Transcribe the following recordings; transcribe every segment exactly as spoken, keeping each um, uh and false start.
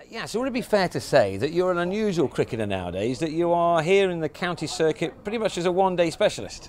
Yeah, so would it be fair to say that you're an unusual cricketer nowadays, that you are here in the county circuit pretty much as a one-day specialist?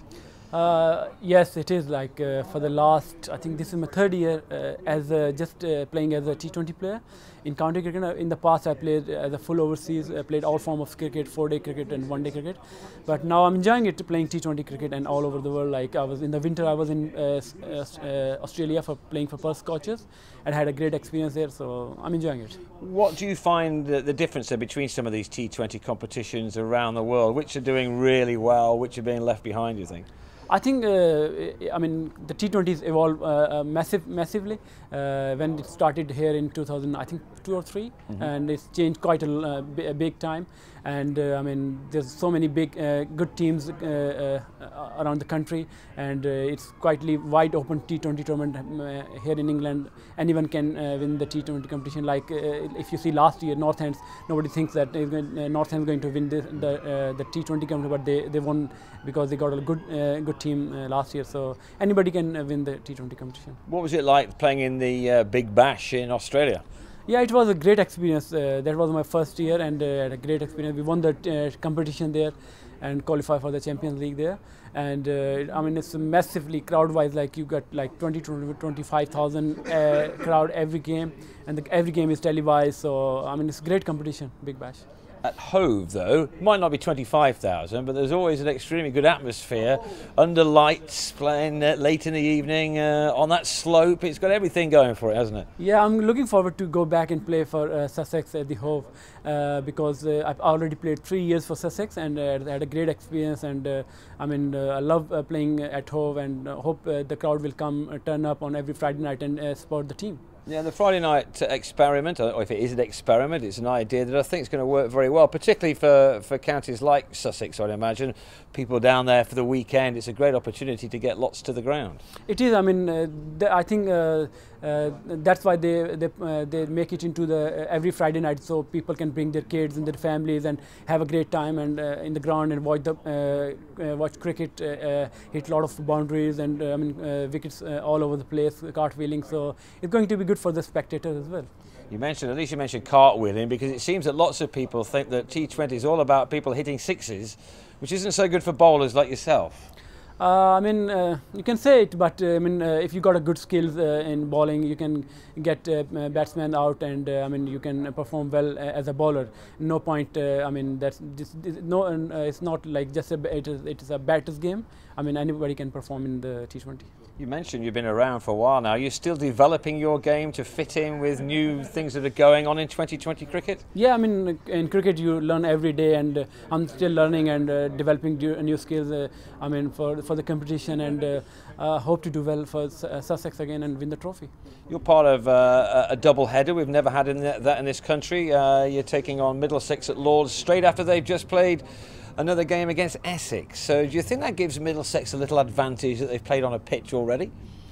Uh, yes, it is. Like uh, for the last, I think this is my third year uh, as uh, just uh, playing as a T twenty player in county cricket. In the past, I played as a full overseas. I played all forms of cricket, four-day cricket and one-day cricket. But now I'm enjoying it, playing T twenty cricket and all over the world. Like I was in the winter, I was in uh, uh, Australia for playing for Perth Scorchers, and had a great experience there. So I'm enjoying it. What do you find the difference there between some of these T twenty competitions around the world? Which are doing really well? Which are being left behind, you think? I think, uh, I mean, the T twenties evolved uh, uh, massive, massively uh, when it started here in two thousand, I think two or three, mm-hmm. and it's changed quite a, uh, a big time. And uh, I mean, there's so many big, uh, good teams uh, uh, around the country, and uh, it's quite wide open T twenty tournament uh, here in England. Anyone can uh, win the T twenty competition. Like uh, if you see last year, North Ends, nobody thinks that going, uh, North Ends is going to win the the, uh, the T twenty competition, but they they won because they got a good uh, good team uh, last year. So anybody can uh, win the T twenty competition. What was it like playing in the uh, Big Bash in Australia? Yeah, it was a great experience. Uh, that was my first year, and uh, had a great experience. We won the uh, competition there and qualified for the Champions League there. And uh, I mean, it's massively crowd-wise. Like you got like twenty to twenty-five thousand uh, crowd every game, and the, every game is televised. So I mean, it's a great competition, Big Bash. At Hove, though, might not be twenty-five thousand, but there's always an extremely good atmosphere under lights, playing uh, late in the evening uh, on that slope. It's got everything going for it, hasn't it? Yeah, I'm looking forward to go back and play for uh, Sussex at the Hove uh, because uh, I've already played three years for Sussex and uh, had a great experience. And uh, I mean, uh, I love uh, playing at Hove, and uh, hope uh, the crowd will come uh, turn up on every Friday night and uh, support the team. Yeah, the Friday night experiment, or if it is an experiment, it's an idea that I think is going to work very well, particularly for, for counties like Sussex, I'd imagine. People down there for the weekend, it's a great opportunity to get lots to the ground. It is. I mean, uh, I think uh, uh, that's why they they, uh, they make it into the uh, every Friday night, so people can bring their kids and their families and have a great time and uh, in the ground and watch the uh, uh, watch cricket, uh, uh, hit a lot of boundaries and uh, I mean uh, wickets uh, all over the place, cartwheeling. So it's going to be good for the spectators as well. You mentioned, at least you mentioned cartwheeling, because it seems that lots of people think that T twenty is all about people hitting sixes, which isn't so good for bowlers like yourself. Uh, I mean, uh, you can say it, but uh, I mean, uh, if you got a good skills uh, in bowling, you can get uh, batsmen out, and uh, I mean, you can perform well uh, as a bowler. No point. Uh, I mean, that's this, this, no. Uh, it's not like just a. It is. It is a batter's game. I mean, anybody can perform in the T twenty. You mentioned you've been around for a while now. You're still developing your game to fit in with new things that are going on in twenty twenty cricket? Yeah, I mean, in cricket you learn every day, and uh, I'm still learning and uh, developing new skills. Uh, I mean, for for the competition, and uh, uh, hope to do well for uh, Sussex again and win the trophy. You're part of uh, a double header. We've never had in that in this country. Uh, you're taking on Middlesex at Lords straight after they've just played another game against Essex. So do you think that gives Middlesex a little advantage that they've played on a pitch already?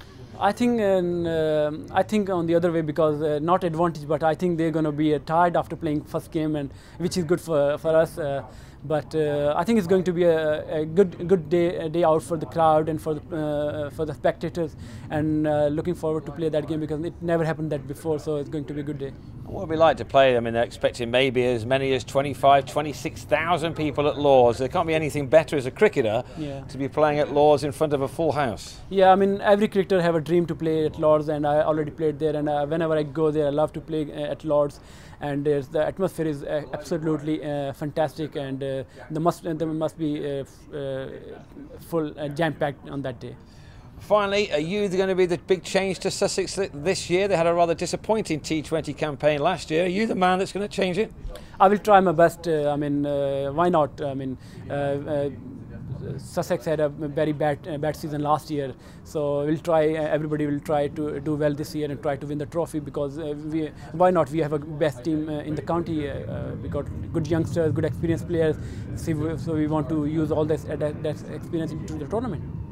I think uh, I think on the other way, because uh, not advantage, but I think they're going to be uh, tired after playing first game, and which is good for for us. Uh, but uh, I think it's going to be a, a good good day a day out for the crowd and for the uh, for the spectators, and uh, looking forward to play that game because it never happened that before. So it's going to be a good day. What would we like to play? I mean, they're expecting maybe as many as twenty-five, twenty-six thousand people at Lords. There can't be anything better as a cricketer yeah. to be playing at Lords in front of a full house. Yeah, I mean, every cricketer have a dream to play at Lords, and I already played there. And uh, whenever I go there, I love to play uh, at Lords. And uh, the atmosphere is uh, absolutely uh, fantastic, and uh, there must there must be uh, uh, full uh, jam-packed on that day. Finally, are you going to be the big change to Sussex this year? They had a rather disappointing T twenty campaign last year. Are you the man that's going to change it? I will try my best. Uh, I mean, uh, why not? I mean, uh, uh, Sussex had a very bad uh, bad season last year, so we'll try. Uh, everybody will try to do well this year and try to win the trophy, because uh, we why not? We have a best team uh, in the county. Uh, we got good youngsters, good experienced players. So we, so we want to use all this uh, that, that experience into the tournament.